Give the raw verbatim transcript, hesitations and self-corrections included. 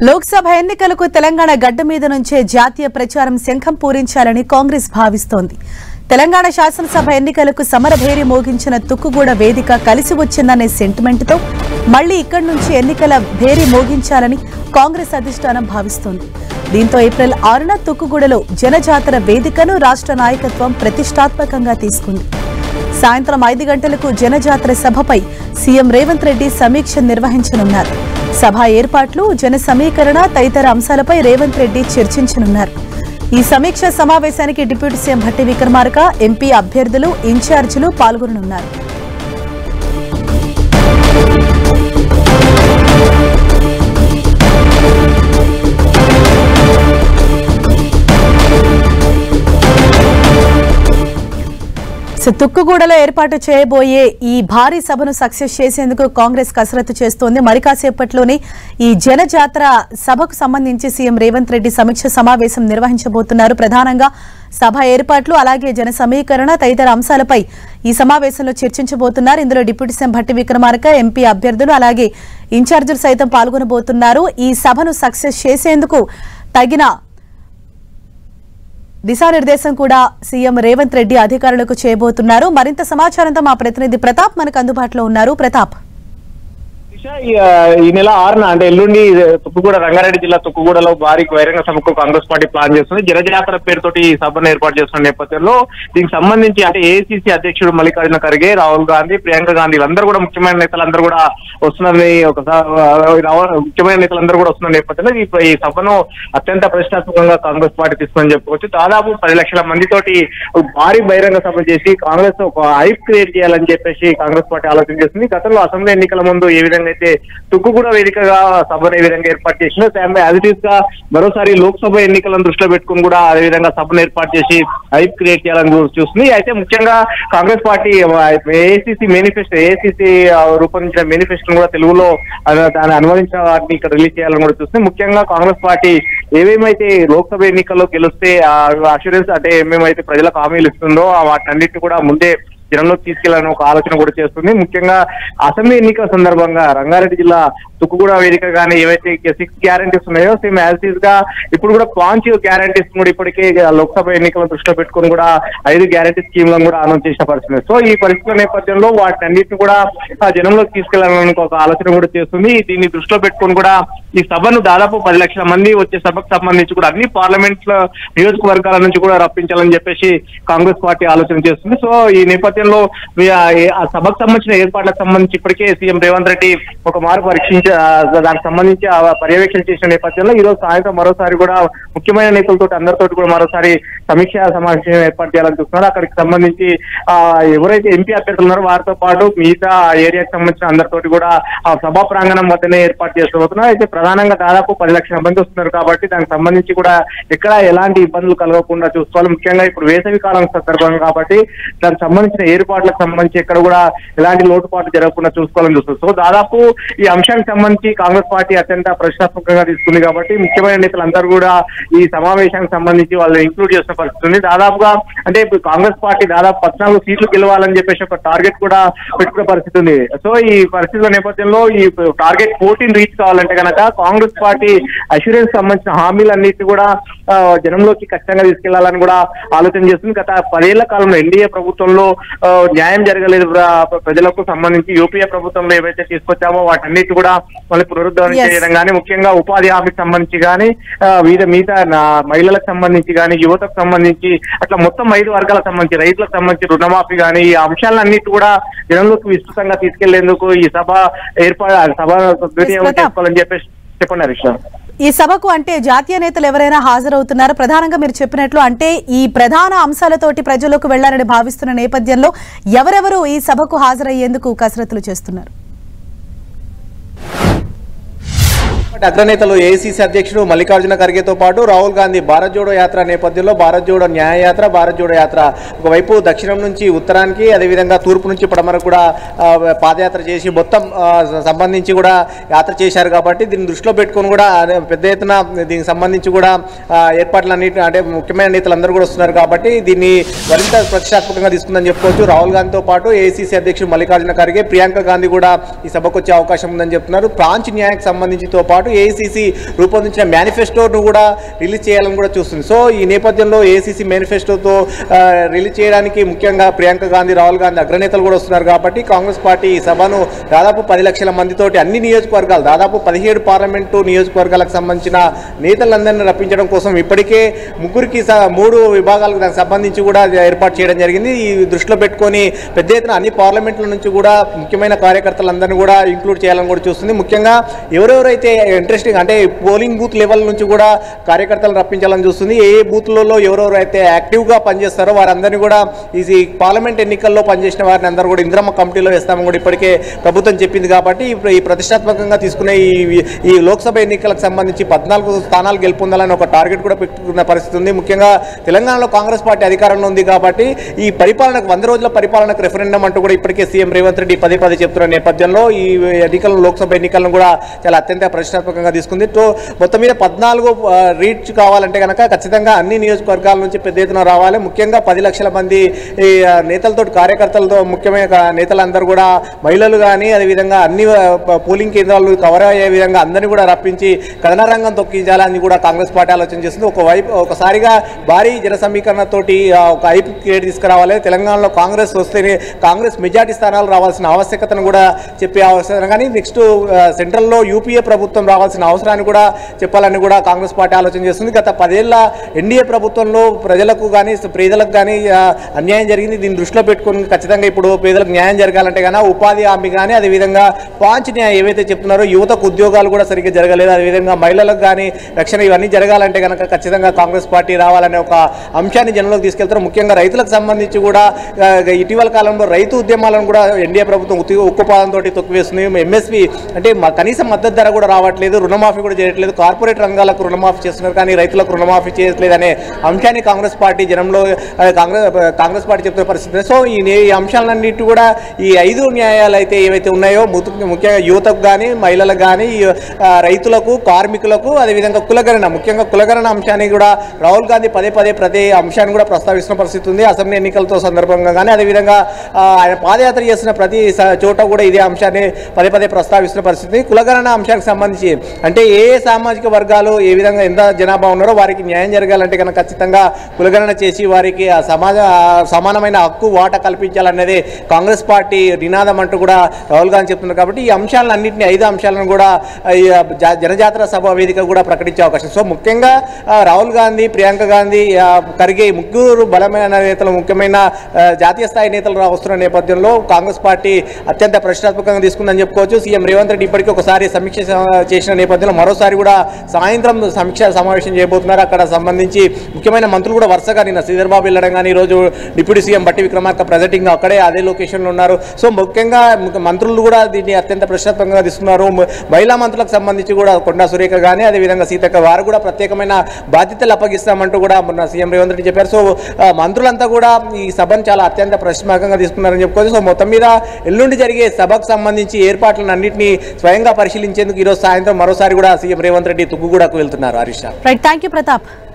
లోక్సభ ఎన్నికలకు తెలంగాణ గడ్డ మీద నుంచే జాతీయ ప్రచారం శంఖం పూరించాలని కాంగ్రెస్ భావిస్తోంది. తెలంగాణ శాసనసభ ఎన్నికలకు సమరభేరి మోగించిన తుక్కుగూడ వేదిక కలిసి వచ్చిందనే సెంటిమెంట్ తో మళ్లీ ఇక్కడి నుంచి ఎన్నికల భేరి మోగించాలని కాంగ్రెస్ అధిష్టానం భావిస్తోంది. దీంతో ఏప్రిల్ ఆరున తుక్కుగూడలో జనజాతర వేదికను రాష్ట్ర నాయకత్వం ప్రతిష్టాత్మకంగా తీసుకుంది. సాయంత్రం ఐదు గంటలకు జనజాతర సభపై సీఎం రేవంత్ రెడ్డి సమీక్ష నిర్వహించనున్నారు. సభ ఏర్పాట్లు, జన సమీకరణ తదితర అంశాలపై రేవంత్ రెడ్డి చర్చించనున్నారు. ఈ సమీక్ష సమావేశానికి deputy CM Bhatti Vikramarka, MP అభ్యర్థులు, ఇన్ఛార్జీలు పాల్గొననున్నారు. తుక్కుగూడలో ఏర్పాటు చేయబోయే ఈ భారీ సభను సక్సెస్ చేసేందుకు కాంగ్రెస్ కసరత్తు చేస్తోంది. మరి కాసేపట్లోనే ఈ జనజాతర సభకు సంబంధించి సీఎం రేవంత్ రెడ్డి సమీక్ష సమావేశం నిర్వహించబోతున్నారు. ప్రధానంగా సభ ఏర్పాట్లు, అలాగే జన సమీకరణ తదితర అంశాలపై ఈ సమావేశంలో చర్చించబోతున్నారు. ఇందులో deputy CM Bhatti Vikramarka, MP అభ్యర్థులు, అలాగే ఇన్ఛార్జీలు సైతం పాల్గొనబోతున్నారు. ఈ సభను సక్సెస్ చేసేందుకు తగిన దిశానిర్దేశం కూడా సీఎం రేవంత్ రెడ్డి అధికారులకు చేయబోతున్నారు. మరింత సమాచారంతో మా ప్రతినిధి ప్రతాప్ మనకు అందుబాటులో ఉన్నారు. ప్రతాప్, ఈ నెల ఆరున అంటే ఎల్లుండి తుక్కుగూడ రంగారెడ్డి జిల్లా తుక్కుగూడలో భారీ బహిరంగ సభకు కాంగ్రెస్ పార్టీ ప్లాన్ చేస్తుంది. జనజాతర పేరుతోటి ఈ సభను ఏర్పాటు చేస్తున్న నేపథ్యంలో దీనికి సంబంధించి అంటే ఏఐసీసీ అధ్యక్షుడు మల్లికార్జున ఖర్గే, రాహుల్ గాంధీ, ప్రియాంక గాంధీ వీళ్ళందరూ కూడా ముఖ్యమైన నేతలందరూ కూడా వస్తున్నారని ఒక ముఖ్యమైన నేతలందరూ కూడా వస్తున్న నేపథ్యంలో ఈ సభను అత్యంత ప్రతిష్టాత్మకంగా కాంగ్రెస్ పార్టీ తీసుకుందని చెప్పుకోవచ్చు. దాదాపు పది లక్షల మందితోటి భారీ బహిరంగ సభ చేసి కాంగ్రెస్ ఒక హైప్ క్రియేట్ చేయాలని చెప్పేసి కాంగ్రెస్ పార్టీ ఆలోచన చేస్తుంది. గతంలో అసెంబ్లీ ఎన్నికల ముందు ఏ విధంగా అయితే తుక్కుగూడ వేదికగా సభను ఏ విధంగా ఏర్పాటు చేసిందో యాజ్ ఇట్ ఈస్ గా మరోసారి లోక్సభ ఎన్నికలను దృష్టిలో పెట్టుకుని కూడా అదే విధంగా సభను ఏర్పాటు చేసి హైప్ క్రియేట్ చేయాలని చూస్తుంది. అయితే ముఖ్యంగా Congress party AICC manifesto AICC రూపొందించిన మేనిఫెస్టోను కూడా తెలుగులో దాన్ని అనువదించిన వాటిని ఇక్కడ రిలీజ్ చేయాలని కూడా చూస్తుంది. ముఖ్యంగా కాంగ్రెస్ పార్టీ ఏమేమైతే లోక్సభ ఎన్నికల్లో గెలిస్తే అష్యూరెన్స్ అంటే ఏమేమైతే ప్రజలకు హామీలు ఇస్తుందో వాటన్నిటిని కూడా ముందే జనంలోకి తీసుకెళ్లాలని ఒక ఆలోచన కూడా చేస్తుంది. ముఖ్యంగా అసెంబ్లీ ఎన్నికల సందర్భంగా రంగారెడ్డి జిల్లా తుక్కుగూడ వేదిక కానీ ఏవైతే సిక్స్ గ్యారంటీస్ ఉన్నాయో సేమ్ యాజ్ ఈజ్ గా ఇప్పుడు కూడా పాంచ్ గ్యారంటీస్ కూడా ఇప్పటికే లోక్సభ ఎన్నికలను దృష్టిలో పెట్టుకుని కూడా ఐదు గ్యారంటీ స్కీమ్లను కూడా అనౌన్స్ చేసిన పరిస్థితి. సో ఈ పరిస్థితుల నేపథ్యంలో వాటిన్నింటిని కూడా జనంలోకి తీసుకెళ్లాలని ఒక ఆలోచన కూడా చేస్తుంది. దీన్ని దృష్టిలో పెట్టుకుని కూడా ఈ సభను దాదాపు పది లక్షల మంది వచ్చే సభకు సంబంధించి కూడా అన్ని పార్లమెంట్ నియోజకవర్గాల నుంచి కూడా రప్పించాలని చెప్పేసి కాంగ్రెస్ పార్టీ ఆలోచన చేస్తుంది. సో ఈ నేపథ్యంలో ఆ సభకు సంబంధించిన ఏర్పాట్లకు సంబంధించి ఇప్పటికే సీఎం రేవంత్ రెడ్డి ఒక మారు పరీక్షించ దానికి సంబంధించి పర్యవేక్షణ చేసిన నేపథ్యంలో ఈ రోజు సాయంత్రం మరోసారి కూడా ముఖ్యమైన నేతలతో అందరితో కూడా మరోసారి సమీక్ష సమావేశం ఏర్పాటు చేయాలని చూస్తున్నారు. అక్కడికి సంబంధించి ఆ ఎవరైతే ఎంపీ అభ్యర్థులు ఉన్నారో వారితో పాటు మిగతా ఏరియాకి సంబంధించిన అందరితోటి కూడా ఆ సభా ప్రాంగణం వద్దనే ఏర్పాటు చేస్తున్నారు. అయితే ప్రధానంగా దాదాపు పది లక్షల మంది వస్తున్నారు కాబట్టి దానికి సంబంధించి కూడా ఎక్కడ ఎలాంటి ఇబ్బందులు కలగకుండా చూసుకోవాలి. ముఖ్యంగా ఇప్పుడు వేసవి కాలం సందర్భం కాబట్టి దానికి సంబంధించిన ఏర్పాట్లకు సంబంధించి ఎక్కడ కూడా ఎలాంటి లోటుపాట్లు జరగకుండా చూసుకోవాలని చూస్తారు. సో దాదాపు ఈ అంశానికి సంబంధించి కాంగ్రెస్ పార్టీ అత్యంత ప్రతిష్టాత్మకంగా తీసుకుంది కాబట్టి ముఖ్యమైన నేతలందరూ కూడా ఈ సమావేశానికి సంబంధించి వాళ్ళు ఇంక్లూడ్ చేసిన పరిస్థితి ఉంది. దాదాపుగా అంటే ఇప్పుడు కాంగ్రెస్ పార్టీ దాదాపు పద్నాలుగు సీట్లు గెలవాలని చెప్పేసి ఒక టార్గెట్ కూడా పెట్టుకునే పరిస్థితి ఉంది. సో ఈ పరిస్థితుల నేపథ్యంలో ఈ టార్గెట్ ఫోర్టీన్ రీచ్ కావాలంటే కనుక కాంగ్రెస్ పార్టీ అష్యూరెన్స్ సంబంధించిన హామీలన్నిటి కూడా జనంలోకి ఖచ్చితంగా తీసుకెళ్లాలని కూడా ఆలోచన చేస్తుంది. గత పదేళ్ల కాలంలో ఎన్డీఏ ప్రభుత్వంలో న్యాయం జరగలేదు ప్రజలకు సంబంధించి యూపీఏ ప్రభుత్వంలో ఏవైతే తీసుకొచ్చామో వాటన్నిటి కూడా మళ్ళీ పునరుద్ధరణ చేయడం కానీ, ముఖ్యంగా ఉపాధి హామీకి సంబంధించి కానీ, వివిధ మిగతా మహిళలకు సంబంధించి కానీ, యువతకు సంబంధించి అట్లా మొత్తం ఐదు వర్గాలకు సంబంధించి రైతులకు సంబంధించి రుణమాఫీ కానీ ఈ అంశాలన్నిటి కూడా జనంలోకి విస్తృతంగా తీసుకెళ్లేందుకు ఈ సభ ఏర్పాటు సభ సద్వినియోగం చేసుకోవాలని చెప్పేసి చెప్పండి హరీష్. ఈ సభకు అంటే జాతీయ నేతలు ఎవరైనా హాజరవుతున్నారు? ప్రధానంగా మీరు చెప్పినట్లు అంటే ఈ ప్రధాన అంశాలతోటి ప్రజలకు వెళ్లాలని భావిస్తున్న నేపథ్యంలో ఎవరెవరు ఈ సభకు హాజరయ్యేందుకు కసరత్తులు చేస్తున్నారు? అగ్రనేతలు ఏఐసీసీ అధ్యక్షుడు మల్లికార్జున ఖర్గేతో పాటు రాహుల్ గాంధీ భారత్ జోడో యాత్ర నేపథ్యంలో భారత్ జోడో న్యాయ యాత్ర, భారత్ జోడో యాత్ర ఒకవైపు దక్షిణం నుంచి ఉత్తరానికి, అదేవిధంగా తూర్పు నుంచి పడమరకు కూడా పాదయాత్ర చేసి మొత్తం సంబంధించి కూడా యాత్ర చేశారు. కాబట్టి దీన్ని దృష్టిలో పెట్టుకుని కూడా పెద్ద ఎత్తున దీనికి సంబంధించి కూడా ఏర్పాట్లన్నిటి అంటే ముఖ్యమైన నేతలందరూ కూడా వస్తున్నారు. కాబట్టి దీన్ని మరింత ప్రతిష్టాత్మకంగా తీసుకుందని చెప్పుకోవచ్చు. రాహుల్ గాంధీతో పాటు ఏఐసీసీ అధ్యక్షుడు మల్లికార్జున ఖర్గే, ప్రియాంక గాంధీ కూడా ఈ సభకు వచ్చే అవకాశం ఉందని చెప్తున్నారు. ప్రాంచ్ న్యాయకు సంబంధించితో పాటు పాటు ఏఐసీసీ రూపొందించిన మేనిఫెస్టోను కూడా రిలీజ్ చేయాలని కూడా చూస్తుంది. సో ఈ నేపథ్యంలో ఏఐసీసీ మేనిఫెస్టోతో రిలీజ్ చేయడానికి ముఖ్యంగా ప్రియాంక గాంధీ, రాహుల్ గాంధీ అగ్రనేతలు కూడా వస్తున్నారు కాబట్టి కాంగ్రెస్ పార్టీ ఈ సభను దాదాపు పది లక్షల మందితోటి అన్ని నియోజకవర్గాలు దాదాపు పదిహేడు పార్లమెంటు నియోజకవర్గాలకు సంబంధించిన నేతలందరినీ రప్పించడం కోసం ఇప్పటికే ముగ్గురికి మూడు విభాగాలకు దానికి సంబంధించి కూడా ఏర్పాటు చేయడం జరిగింది. ఈ దృష్టిలో పెట్టుకొని పెద్ద ఎత్తున అన్ని పార్లమెంట్ల నుంచి కూడా ముఖ్యమైన కార్యకర్తలందరినీ కూడా ఇంక్లూడ్ చేయాలని కూడా చూస్తుంది. ముఖ్యంగా ఎవరెవరైతే ఇంట్రెస్టింగ్ అంటే పోలింగ్ బూత్ లెవెల్ నుంచి కూడా కార్యకర్తలు రప్పించాలని చూస్తుంది. ఏ ఏ బూత్లలో ఎవరెవరైతే యాక్టివ్గా పనిచేస్తారో వారందరినీ కూడా ఈ పార్లమెంట్ ఎన్నికల్లో పనిచేసిన వారిని అందరూ కూడా ఇంద్రమ్మ కమిటీలో వేస్తామని కూడా ఇప్పటికే ప్రభుత్వం చెప్పింది. కాబట్టి ఈ ప్రతిష్టాత్మకంగా తీసుకునే ఈ ఈ లోక్సభ ఎన్నికలకు సంబంధించి పద్నాలుగు స్థానాలు గెలుపొందాలని ఒక టార్గెట్ కూడా పెట్టుకున్న పరిస్థితి ఉంది. ముఖ్యంగా తెలంగాణలో కాంగ్రెస్ పార్టీ అధికారంలో ఉంది కాబట్టి ఈ పరిపాలనకు వంద రోజుల పరిపాలనకు రెఫరెండం అంటూ కూడా ఇప్పటికే సీఎం రేవంత్ రెడ్డి పదే పదే చెప్తున్న నేపథ్యంలో ఈ ఎన్నికలను లోక్సభ ఎన్నికలను కూడా చాలా అత్యంత ప్రతిష్టాత్మకంగా తీసుకుంది. సో మొత్తం మీద పద్నాలుగు రీచ్ కావాలంటే కనుక ఖచ్చితంగా అన్ని నియోజకవర్గాల నుంచి పెద్ద ఎత్తున రావాలి. ముఖ్యంగా పది లక్షల మంది నేతలతో కార్యకర్తలతో ముఖ్యమైన నేతలందరూ కూడా మహిళలు కానీ అదేవిధంగా అన్ని పోలింగ్ కేంద్రాలు కవర్ అయ్యే విధంగా అందరినీ కూడా రప్పించి కథన రంగం తొక్కించాలని కూడా కాంగ్రెస్ పార్టీ ఆలోచన చేస్తుంది. ఒకవైపు ఒకసారిగా భారీ జన సమీకరణతోటి ఒక ఐపీ క్రియేట్ తీసుకురావాలి. తెలంగాణలో కాంగ్రెస్ వస్తేనే కాంగ్రెస్ మెజార్టీ స్థానాలు రావాల్సిన ఆవశ్యకతను కూడా చెప్పే అవసరం కానీ నెక్స్ట్ సెంట్రల్లో యూపీఏ ప్రభుత్వం రావాల్సిన అవసరాన్ని కూడా చెప్పాలని కూడా కాంగ్రెస్ పార్టీ ఆలోచన చేస్తుంది. గత పదేళ్ల ఎన్డీఏ ప్రభుత్వంలో ప్రజలకు కానీ పేదలకు కానీ అన్యాయం జరిగింది. దీన్ని దృష్టిలో పెట్టుకుని ఖచ్చితంగా ఇప్పుడు పేదలకు న్యాయం జరగాలంటే కానీ ఉపాధి హామీ కానీ అదేవిధంగా పాంచ్ న్యాయం ఏవైతే చెప్తున్నారో యువతకు ఉద్యోగాలు కూడా సరిగ్గా జరగలేదు. అదేవిధంగా మహిళలకు కానీ రక్షణ ఇవన్నీ జరగాలంటే కనుక ఖచ్చితంగా కాంగ్రెస్ పార్టీ రావాలనే ఒక అంశాన్ని జనంలోకి తీసుకెళ్తారు. ముఖ్యంగా రైతులకు సంబంధించి కూడా ఇటీవల కాలంలో రైతు ఉద్యమాలను కూడా ఎన్డీఏ ప్రభుత్వం ఉక్కుపాదంతో తొక్కివేస్తుంది. ఎంఎస్పీ అంటే కనీస మద్దతు ధర కూడా రావట్లేదు, రుణమాఫీ కూడా చేయట్లేదు, కార్పొరేట్ రంగాలకు రుణమాఫీ చేస్తున్నారు కానీ రైతులకు రుణమాఫీ చేయట్లేదు అనే అంశాన్ని కాంగ్రెస్ పార్టీ జనంలో కాంగ్రెస్ కాంగ్రెస్ పార్టీ చెప్తున్న పరిస్థితి. సో ఈ అంశాలన్నిటి కూడా ఈ ఐదు న్యాయాలు అయితే ఏవైతే ఉన్నాయో ముఖ్యంగా యువతకు కానీ మహిళలకు కానీ రైతులకు కార్మికులకు అదేవిధంగా కులగణన ముఖ్యంగా కులగణన అంశాన్ని కూడా రాహుల్ గాంధీ పదే పదే ప్రతి అంశాన్ని కూడా ప్రస్తావిస్తున్న పరిస్థితి ఉంది. అసెంబ్లీ ఎన్నికలతో సందర్భంగా కానీ అదేవిధంగా ఆయన పాదయాత్ర చేసిన ప్రతి చోట కూడా ఇదే అంశాన్ని పదే పదే ప్రస్తావిస్తున్న పరిస్థితి. కులగణన అంశానికి సంబంధించి అంటే ఏ సామాజిక వర్గాలు ఏ విధంగా ఎంత జనాభా ఉన్నారో వారికి న్యాయం జరగాలంటే కనుక ఖచ్చితంగా కులగణన చేసి వారికి ఆ సమాజ సమానమైన హక్కు వాటా కల్పించాలనేది కాంగ్రెస్ పార్టీ నినాదం అంటూ కూడా రాహుల్ గాంధీ చెప్తున్నారు. కాబట్టి ఈ అంశాలన్నింటినీ ఐదు అంశాలను కూడా జనజాతర సభ వేదిక కూడా ప్రకటించే అవకాశం. సో ముఖ్యంగా రాహుల్ గాంధీ, ప్రియాంక గాంధీ, ఖర్గే ముగ్గురు బలమైన నేతలు ముఖ్యమైన జాతీయ స్థాయి నేతలు వస్తున్న నేపథ్యంలో కాంగ్రెస్ పార్టీ అత్యంత ప్రతిష్టాత్మకంగా తీసుకుందని చెప్పుకోవచ్చు. సీఎం రేవంత్ రెడ్డి ఇప్పటికీ ఒకసారి సమీక్ష చేసిన నేపథ్యంలో మరోసారి కూడా సాయంత్రం సమీక్ష సమావేశం చేయబోతున్నారు. అక్కడ సంబంధించి ముఖ్యమైన మంత్రులు కూడా వరుసగా నిన్న శ్రీధర్ బాబు వెళ్ళడం కానీ ఈరోజు డిప్యూటీ సీఎం బట్టి విక్రమార్క ప్రెజెంటింగ్ అక్కడే అదే లొకేషన్లో ఉన్నారు. సో ముఖ్యంగా మంత్రులు కూడా దీన్ని అత్యంత ప్రతిష్టాత్మకంగా తీసుకున్నారు. మహిళా మంత్రులకు సంబంధించి కూడా కొండా సురేఖ కానీ అదేవిధంగా సీతక్క వారు కూడా ప్రత్యేకమైన బాధ్యతలు అప్పగిస్తామంటూ కూడా మొన్న సీఎం రేవంత్ రెడ్డి చెప్పారు. సో మంత్రులంతా కూడా ఈ సభను చాలా అత్యంత ప్రతిష్టాత్మకంగా తీసుకున్నారని చెప్పుకోవచ్చు. సో మొత్తం మీద ఎల్లుండి జరిగే సభకు సంబంధించి ఏర్పాట్లను అన్నింటినీ స్వయంగా పరిశీలించేందుకు ఈరోజు సాయంత్రం మరోసారి కూడా సీఎం రేవంత్ రెడ్డి తుక్కుగూడకు వెళ్తున్నారు. Harish. Right, thank you Pratap.